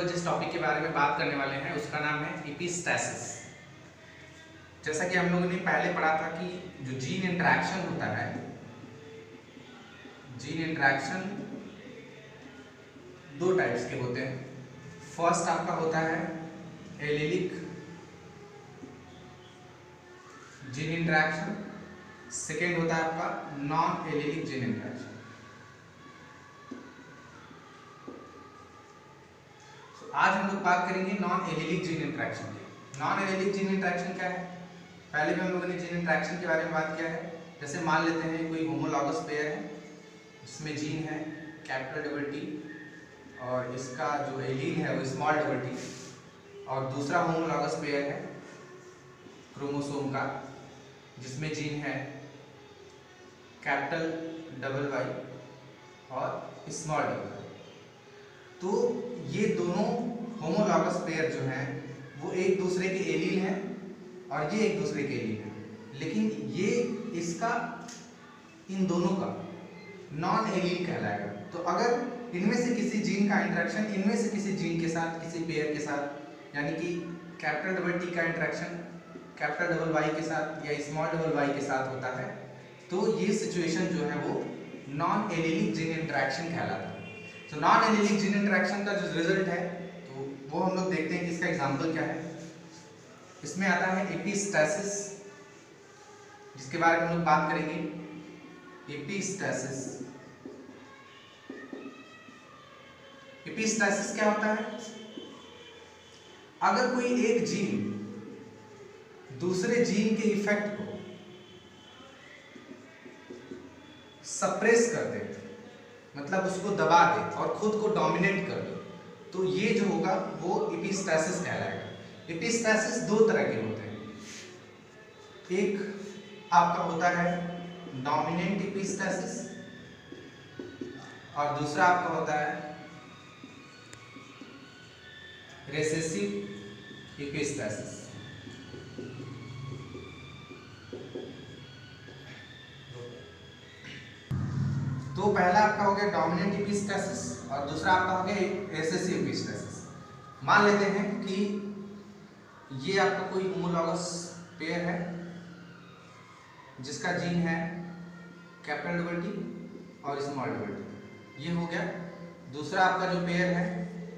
जिस टॉपिक के बारे में बात करने वाले हैं उसका नाम है एपिस्टैसिस। जैसा कि हम लोगों ने पहले पढ़ा था कि जो जीन इंटरेक्शन होता है, जीन इंटरेक्शन दो टाइप्स के होते हैं। फर्स्ट आपका होता है एलीलिक जीन इंटरेक्शन, सेकेंड होता है आपका नॉन एलीलिक जीन इंटरेक्शन। आज हम लोग बात करेंगे नॉन एलीलिक जीन इंटरेक्शन की। नॉन एलीलिक जीन इंटरेक्शन क्या है? पहले भी हम लोगों ने जीन इंटरेक्शन के बारे में बात किया है। जैसे मान लेते हैं कोई होमोलॉगस पेयर है जिसमें जीन है कैपिटल डबल टी और इसका जो एलील है वो स्मॉल डबल टी, और दूसरा होमोलॉगस पेयर है क्रोमोसोम का जिसमें जीन है कैपिटल डबल वाई और स्मॉल डबल वाई। तो ये दोनों होमोलॉगस पेयर जो हैं वो एक दूसरे के एलील हैं और ये एक दूसरे के एलील हैं, लेकिन ये इसका इन दोनों का नॉन एलील कहलाएगा। तो अगर इनमें से किसी जीन का इंटरेक्शन इनमें से किसी जीन के साथ, किसी पेयर के साथ, यानी कि कैपिटल डबल टी का इंटरेक्शन कैपिटल डबल वाई के साथ या स्मॉल डबल वाई के साथ होता है, तो ये सिचुएशन जो है वो नॉन एलीलिक जीन इंटरेक्शन कहलाता है। तो नॉन एलीलिक जीन इंटरेक्शन का जो रिजल्ट है तो वो हम लोग देखते हैं कि इसका एग्जांपल क्या है। इसमें आता है एपिस्टैसिस, जिसके बारे में हम लोग बात करेंगे। एपिस्टैसिस, एपिस्टैसिस क्या होता है? अगर कोई एक जीन दूसरे जीन के इफेक्ट को सप्रेस कर दे, मतलब उसको दबा दे और खुद को डोमिनेट कर दे, तो ये जो होगा वो एपिस्टैसिस कहलाएगा। एपिस्टैसिस दो तरह के होते हैं। एक आपका होता है डोमिनेंट एपिस्टैसिस और दूसरा आपका होता है रिसेसिव एपिस्टैसिस। तो पहला आपका हो गया डोमिनेंट एपिस्टैसिस और दूसरा आपका हो गया रिसेसिव एपिस्टैसिस। मान लेते हैं कि ये आपका कोई होमोलॉगस पेयर है जिसका जीन है कैपिटल डबल टी और स्मॉल डबल टी, ये हो गया। दूसरा आपका जो पेयर है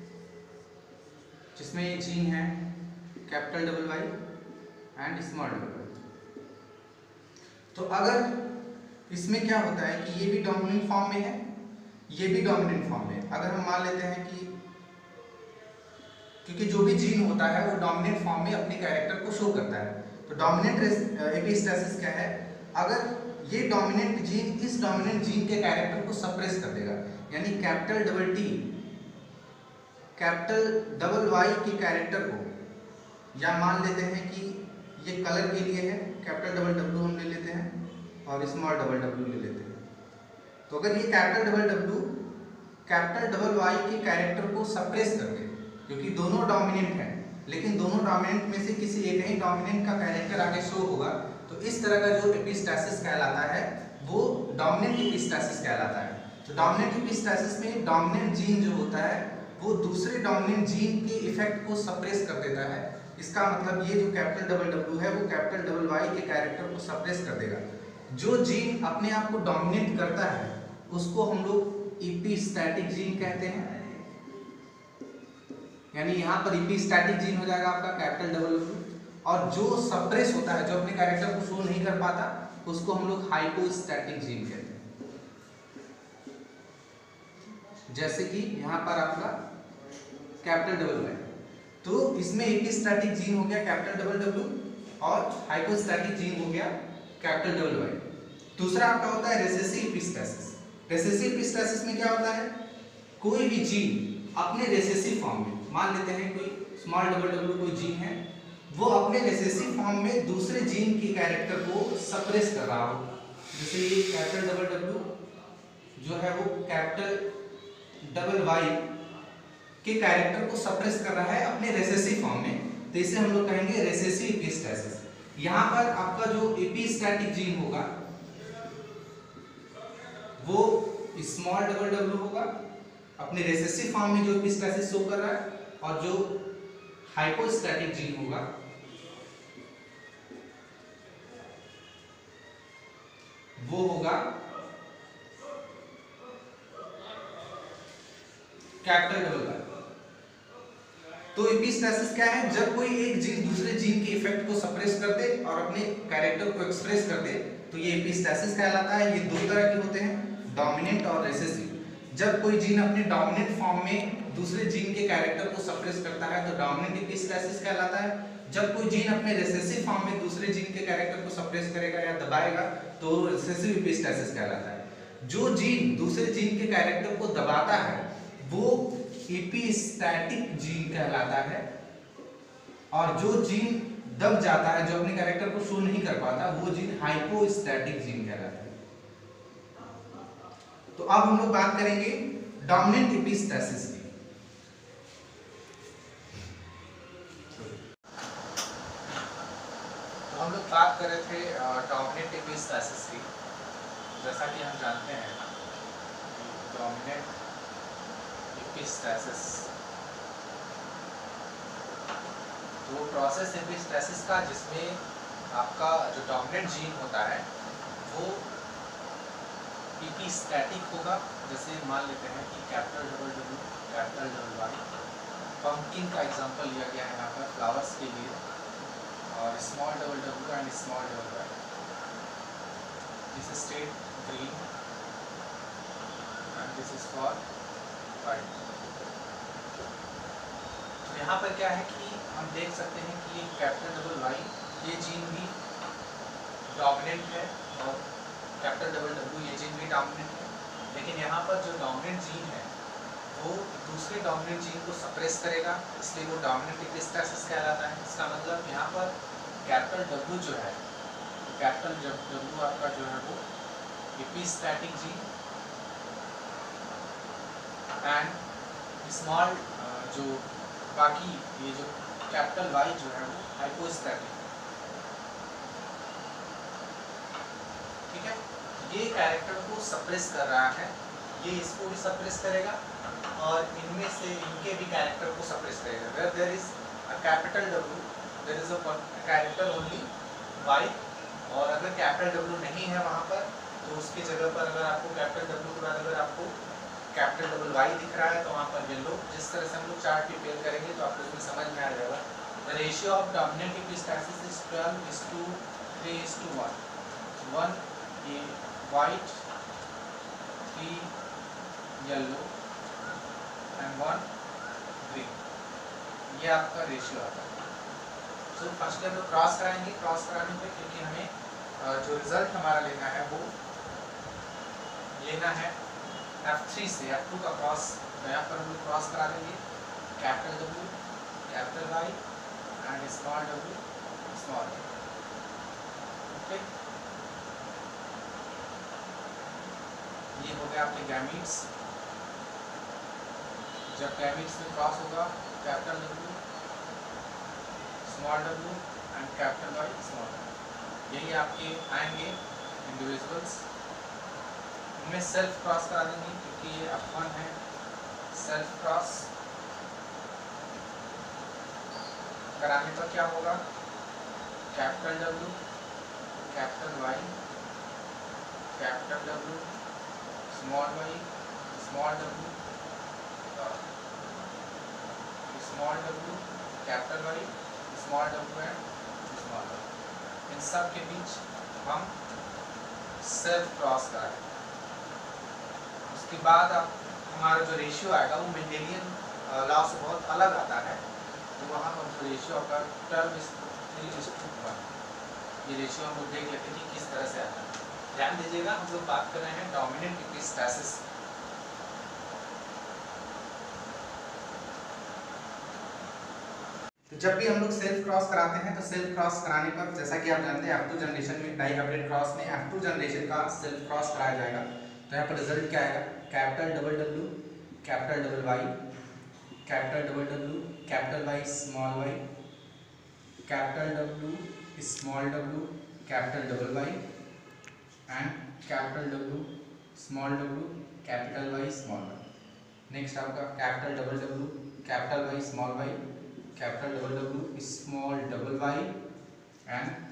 जिसमें ये जीन है capital double Y and small double Y. तो अगर इसमें क्या होता है कि ये भी डोमिनेंट फॉर्म में है, ये भी डोमिनेंट फॉर्म में है। अगर हम मान लेते हैं कि क्योंकि जो भी जीन होता है वो डोमिनेंट फॉर्म में अपने कैरेक्टर को शो करता है, तो डोमिनेंट एपिस्टैसिस क्या है? अगर ये डोमिनेंट जीन इस डोमिनेंट जीन के कैरेक्टर को सप्रेस कर देगा, यानी capital double T capital double Y के कैरेक्टर को, या मान लेते हैं कि ये कलर के लिए है कैपिटल डबल डब्ल्यू हम ले लेते हैं और स्मॉल डबल डब्ल्यू ले लेते हैं। तो अगर ये capital double W capital double Y के कैरेक्टर को सप्रेस कर दे, क्योंकि दोनों डोमिनेंट हैं लेकिन दोनों डोमिनेंट में से किसी एक ही डोमिनेंट का कैरेक्टर आगे शो होगा, तो इस तरह का जो एपिस्टैसिस कहलाता है वो डोमिनेंट एपिस्टैसिस कहलाता है। तो डोमिनेंट एपिस्टैसिस में डोमिनेंट जीन जो होता है वो दूसरे डोमिनेंट जीन के इफेक्ट को सप्रेस कर देता है। इसका मतलब ये जो कैपिटल डबल डब्ल्यू है वो कैपिटल डबल वाई के कैरेक्टर को सप्रेस कर देगा। जो जीन अपने आप को डोमिनेट करता है उसको हम लोग एपिस्टैटिक जीन कहते हैं, यानी यहाँ पर एपिस्टैटिक जीन हो जाएगा आपका कैपिटल डबल डब्ल्यू, और जो सप्रेस होता है, जो अपने कैरेक्टर को शो नहीं कर पाता, उसको हम लोग हाइपोस्टैटिक जीन कहते हैं। जैसे कि यहाँ पर आपका कैपिटल डबल वाई, तो इसमें एपिस्टैटिक जीन हो गया कैपिटल डबल डब्ल्यू और हाइपोस्टैटिक जीन हो गया कैपिटल डबल वाई। दूसरा आपका होता है रिसेसिव एपिस्टैसिस। रिसेसिव एपिस्टैसिस में क्या होता है? कोई भी जीन अपने रिसेसिव फॉर्म में, मान लेते हैं कोई स्मॉल डबल डब्ल्यू कोई जीन है, वो अपने रिसेसिव फॉर्म में दूसरे जीन के कैरेक्टर को सप्रेस कर रहा हो। जैसे ये कैपिटल डबल डब्ल्यू जो है वो कैपिटल डबल वाई के कैरेक्टर को सप्रेस कर रहा है अपने रिसेसिव फॉर्म में, तो इसे हम लोग कहेंगे रिसेसिव एपिस्टैसिस। यहाँ पर आपका जो एपिस्टैटिक जीन होगा वो स्मॉल डबल डब्ल्यू होगा, अपने रिसेसिव फॉर्म में जो एपिस्टैसिस शो कर रहा है, और जो हाइपोस्टैटिक जीन होगा वो होगा कैपिटल डबल वाई। तो एपिस्टैसिस क्या है? जब कोई एक जीन दूसरे जीन के इफेक्ट को सप्रेस कर दे और अपने कैरेक्टर को एक्सप्रेस कर दे तो ये एपिस्टैसिस कहलाता है। ये दो तरह के होते हैं, डोमिनेंट और रिसेसिव। जब कोई जीन अपने डोमिनेंट फॉर्म में दूसरे जीन के कैरेक्टर को सप्रेस करता है तो डोमिनेंट एपिस्टैसिस कहलाता है। जब कोई जीन अपने रिसेसिव फॉर्म में दूसरे जीन के कैरेक्टर को सप्रेस करेगा या दबाएगा तो रिसेसिव एपिस्टैसिस कहलाता है। जो जीन दूसरे जीन के कैरेक्टर को दबाता है वो एपिस्टैटिक जीन कहलाता है, और जो जीन दब जाता है, जो अपने कैरेक्टर को शो नहीं कर पाता, वो जीन हाइपोस्टैटिक जीन कहलाता है। तो अब हम लोग बात करेंगे डोमिनेंट एपिस्टैसिस की। तो हम लोग बात कर रहे थे डोमिनेंट एपिस्टैसिस की। जैसा कि हम जानते हैं डोमिनेंट एपिस्टैसिस तो प्रोसेस एपिस्टैसिस का जिसमें आपका जो डोमिनेंट जीन होता है वो एपिस्टैटिक होगा। जैसे मान लेते हैं कि capital double W capital double Y, pumpkin का एग्जांपल लिया गया है यहाँ पर फ्लावर्स के लिए, और small double W and small double Y. This is state green and this is for white. तो यहाँ पर क्या है कि हम देख सकते हैं कि कैपिटल डबल वाई ये जीन भी डोमिनेंट है और कैपिटल डबल डब्ल्यू ये जीन भी डोमिनेंट है, लेकिन यहाँ पर जो डोमिनेंट जीन है वो दूसरे डोमिनेंट जीन को सप्रेस करेगा, इसलिए वो डोमिनेंट एपिस्टैसिस कहलाता है। इसका मतलब यहाँ पर कैपिटल डब्ल्यू जो है, कैपिटल डब्ल्यू आपका जो है वो एपिस्टैटिक जीन एंड स्मॉल जो बाकी ये जो कैपिटल वाई जो है वो हाइपोस्टैटिक। ठीक है, ये कैरेक्टर को सप्रेस कर रहा है, ये इसको भी सप्रेस करेगा और इनमें से इनके भी कैरेक्टर को सप्रेस करेगा। Where there is a capital W there is a character only Y, और अगर कैपिटल डब्ल्यू नहीं है वहाँ पर तो उसकी जगह पर अगर आपको कैपिटल डब्ल्यू के बाद अगर आपको कैपिटल डबल वाई दिख रहा है तो वहाँ पर येलो। जिस तरह से हम लोग चार्ट प्रिपेयर करेंगे तो आपको इसमें समझ में आ जाएगा। The ratio of dominant epistasis is 12:3:1। 1 ये वाइट, 3 येलो एंड 1 ग्रीन, ये आपका रेशियो आता है। तो फर्स्ट हम लोग क्रॉस कराएंगे। क्रॉस कराने पे क्योंकि हमें जो रिजल्ट हमारा लेना है वो लेना है F3 से F2 का क्रॉस। तो यहाँ पर हम लोग क्रॉस करा देंगे capital W capital Y and small W small Y. Okay, ये हो गया आपके गैमीट्स। जब गैमीट्स में क्रॉस होगा capital W small W and capital Y small Y, यही आपके आएंगे इंडिविजुअल्स। इनमें सेल्फ क्रॉस करा देंगे क्योंकि ये F1 है। सेल्फ क्रॉस कराने पर क्या होगा, capital W capital Y capital W small Y small W small W capital Y small W and small Y. इन सब के बीच हम सेल्फ क्रॉस कराएंगे। उसके बाद आप हमारा जो रेशियो आएगा वो मेंडेलियन लॉ से बहुत अलग आता है। तो वहाँ पर जो रेशियो आपका 12:3:1, ये रेशियो हम लोग देख लेते हैं कि किस तरह से आता है। ध्यान दीजिएगा, हम लोग बात कर रहे हैं डोमिनेंट एपिस्टैसिस। तो जब भी हम लोग सेल्फ क्रॉस कराते हैं तो सेल्फ क्रॉस कराने पर जैसा कि आप जानते हैं F2 जनरेशन में डाइहाइब्रिड क्रॉस में F2 जनरेशन का सेल्फ क्रॉस कराया जाएगा। तो यहाँ पर रिजल्ट क्या आएगा, capital double W capital double Y capital double W capital Y small Y capital W small W capital double Y and capital W small W capital Y small Y. Next आपका capital double W capital Y small Y, capital double W small double Y and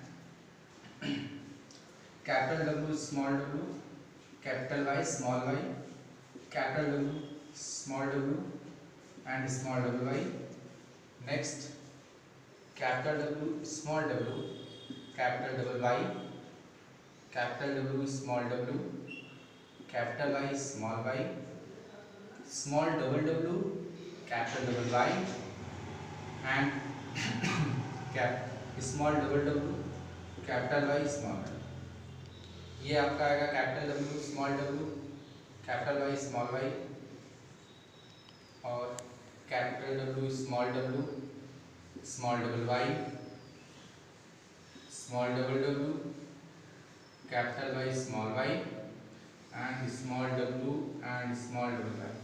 capital W small W, capital Y small Y, capital W small W and small double Y. Next capital W small W, capital double Y, capital W small W, capital Y small Y, small double W, capital double Y and small double W, capital Y small Y. ये आपका आएगा capital W small W, capital Y small Y और capital W small W, small double Y, small double W, capital Y small Y and small W and small double Y.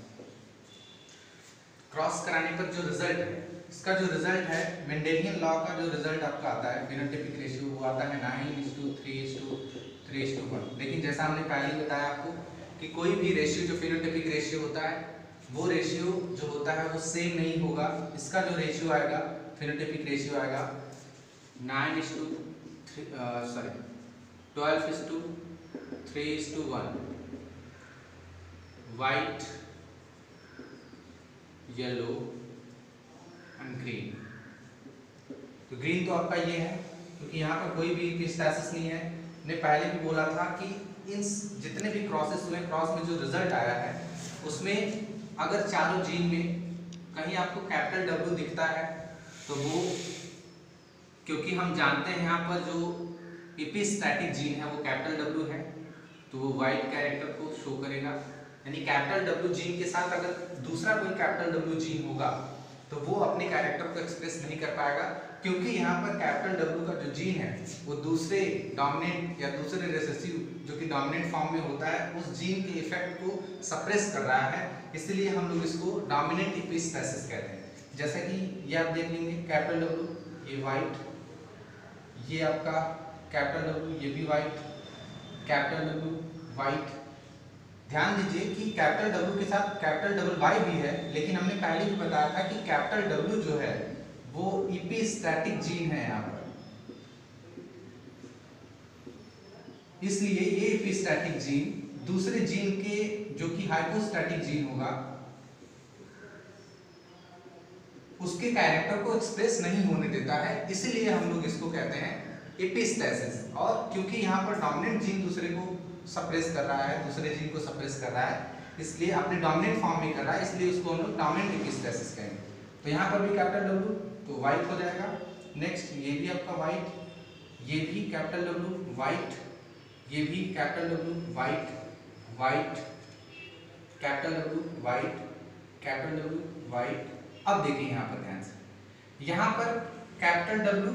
Cross कराने पर जो result है, इसका जो result है Mendelian law का जो रिजल्ट आपका आता है फिनोटाइपिक रेशियो, वो आता है 9:3:3:1। लेकिन जैसा हमने पहले ही बताया आपको कि कोई भी रेशियो जो फिनोटाइपिक रेशियो होता है वो रेशियो जो होता है वो सेम नहीं होगा। इसका जो रेशियो आएगा फिनोटाइपिक रेशियो आएगा 12:3:1, वाइट, येलो एंड ग्रीन। तो ग्रीन तो आपका ये है क्योंकि यहाँ पर कोई भी एपिस्टैसिस नहीं है। ने पहले भी बोला था कि इन जितने भी क्रॉसेस हुए, क्रॉस में जो रिजल्ट आया है उसमें अगर चारों जीन में कहीं आपको कैपिटल डब्ल्यू दिखता है तो वो, क्योंकि हम जानते हैं यहाँ पर जो एपिस्टैटिक जीन है वो कैपिटल डब्ल्यू है, तो वो वाइट कैरेक्टर को शो करेगा। यानी कैपिटल डब्ल्यू जीन के साथ अगर दूसरा कोई कैपिटल डब्ल्यू जीन होगा तो वो अपने कैरेक्टर को एक्सप्रेस नहीं कर पाएगा, क्योंकि यहाँ पर कैपिटल डब्ल्यू का जो जीन है वो दूसरे डोमिनेंट या दूसरे रिसेसिव जो कि डोमिनेंट फॉर्म में होता है उस जीन के इफेक्ट को सप्रेस कर रहा है। इसलिए हम लोग इसको डोमिनेंट एपिस्टैसिस कहते हैं। जैसा कि ये आप देख लेंगे कैपिटल डब्ल्यू, ये वाइट, ये आपका कैपिटल डब्ल्यू, ये भी वाइट, कैपिटल डब्ल्यू वाइट। ध्यान दीजिए कि कैपिटल डब्ल्यू के साथ कैपिटल डबल वाई भी है, लेकिन हमने पहले भी बताया था कि कैपिटल डब्ल्यू जो है वो एपिस्टैटिक जीन है यहाँ पर, इसलिए ये एपिस्टैटिक जीन दूसरे जीन के जो कि हाइपोस्टैटिक जीन होगा उसके कैरेक्टर को एक्सप्रेस नहीं होने देता है, इसलिए हम लोग इसको कहते हैं एपिस्टैसिस। और क्योंकि यहाँ पर डोमिनेंट जीन दूसरे को सप्रेस कर रहा है, दूसरे जीन को सप्रेस कर रहा है, इसलिए अपने डोमिनेंट फॉर्म में कर रहा है, इसलिए उसको हम लोग डोमिनेंट एपिस्टैसिस कहेंगे। तो यहाँ पर भी कैपिटल डब्ल्यू तो वाइट हो जाएगा। नेक्स्ट ये भी आपका वाइट, ये भी कैपिटल डब्ल्यू वाइट, ये भी capital W white, white, capital W white, capital W white. अब देखिए यहाँ पर ध्यान से, यहाँ पर capital W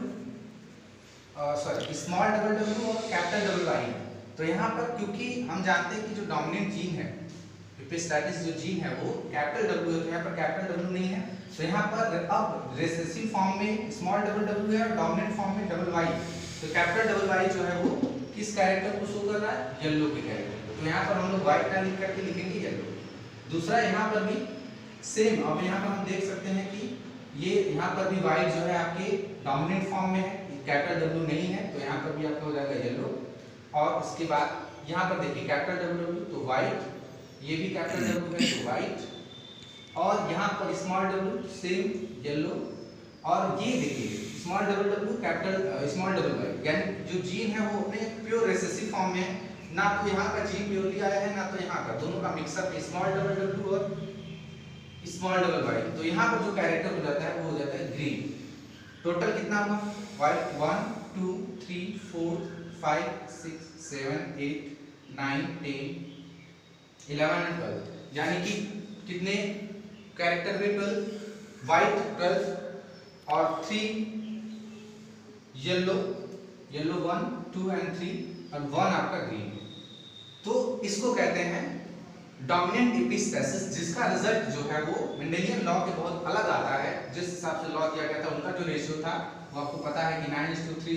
small double W और कैपिटल डबल वाई है। तो यहाँ पर क्योंकि हम जानते हैं कि जो डोमिनेंट जीन है एपिस्टैटिस जो जीन है वो कैपिटल डब्ल्यू है, तो यहाँ पर कैपिटल डब्ल्यू नहीं है। तो यहाँ पर अब रिसेसिव फॉर्म में स्मॉल डबल डब्ल्यू है और डोमिनेंट फॉर्म में डबल वाई। तो कैपिटल डबल वाई जो है वो किस कैरेक्टर को शो कर रहा है? येलो के कैरेक्टर। तो यहाँ पर हम लोग व्हाइट ना लिख करके लिखेंगे येलो। दूसरा यहाँ पर भी सेम, अब यहाँ पर हम देख सकते हैं कि ये यहाँ पर भी वाइट जो है आपके डोमिनेंट फॉर्म में है, कैपिटल डब्ल्यू नहीं है, तो यहाँ पर भी आपका हो जाएगा येलो। और उसके बाद यहाँ पर देखिए कैपिटल डब्ल्यू तो वाइट, ये भी कैपिटल डब्ल्यू है तो वाइट, और यहाँ पर स्मॉल डब्ल्यू सेम येलो, और ये देखिए small double W capital small double Y, यानी जो जीन है वो अपने प्योर रिसेसिव फॉर्म में है, ना तो यहाँ का जीन प्योरली आया है ना तो यहाँ का, दोनों का मिक्सअप स्मॉल डबल डब्ल्यू और स्मॉल डबल वाई। तो यहाँ पर जो कैरेक्टर हो जाता है वो हो जाता है ग्रीन। टोटल कितना हुआ? वाइट 1 2 3 4 5 6 7 8 9 10 11 एंड 12, यानी कि कितने कैरेक्टर में 12, वाइट 12 और 3 येलो 1 2 एंड 3 और 1 आपका ग्रीन। तो इसको कहते हैं डोमिनेंट एपिस्टैसिस, जिसका रिजल्ट जो है वो मेंडेलियन लॉ के बहुत अलग आता है। जिस हिसाब से लॉ किया गया था उनका जो रेशियो था वो आपको पता है कि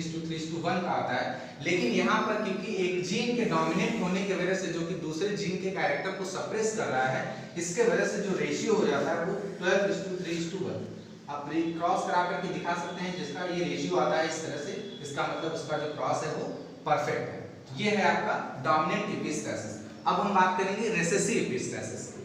9:3:3:1 का आता है, लेकिन यहाँ पर क्योंकि एक जीन के डोमिनेंट होने की वजह से जो कि दूसरे जीन के कैरेक्टर को सप्रेस कर रहा है, इसके वजह से जो रेशियो हो जाता है वो 12:3:1। आप क्रॉस करा करके दिखा सकते हैं, जिसका ये रेशियो आता है इस तरह से, इसका मतलब उसका जो क्रॉस है वो परफेक्ट है। ये है आपका डोमिनेंट एपिस्टैसिस। अब हम बात करेंगे रिसेसिव एपिस्टैसिस की।